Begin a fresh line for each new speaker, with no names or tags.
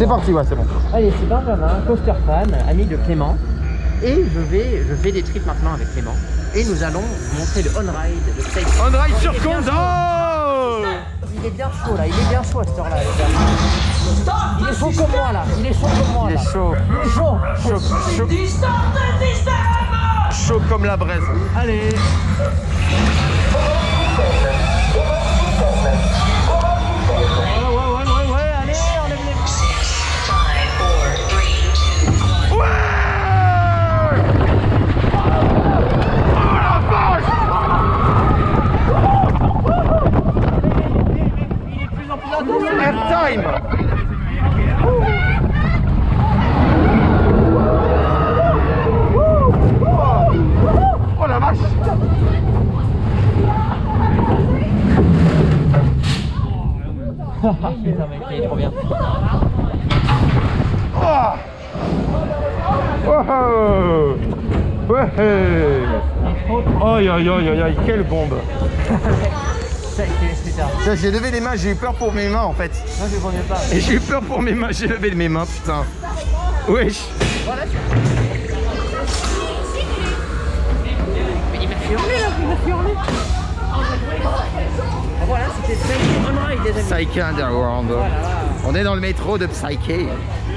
C'est parti, ouais, c'est bon.
Allez, c'est Benjamin, coaster fan, ami de Clément. Et je fais des trips maintenant avec Clément. Et nous allons vous montrer le on-ride de Psyche.
On-ride sur Condo.
Il est bien chaud là, il est bien chaud à cette heure-là, les gars. Il est chaud comme moi là, il est chaud comme moi là.
Il est chaud.
Il est chaud.
Chaud. Chaud comme la braise.
Allez. Ouais, allez, enlève les...
Airtime. Oh la vache.
Putain mec, il est trop bien.
Oh. Oh. Ouais. Aïe aïe aïe aïe aïe, quelle bombe.
Putain.
J'ai levé les mains, j'ai eu peur pour mes mains en fait.
Moi je connais pas.
Et j'ai eu peur pour mes mains, j'ai levé mes mains, putain. Wesh.
Voilà. Il m'a fait hurler là, il m'a fait hurler. Voilà, c'était Psyche On Ride, les amis.
Psyche Underground.
Voilà.
On est dans le métro de Psyche.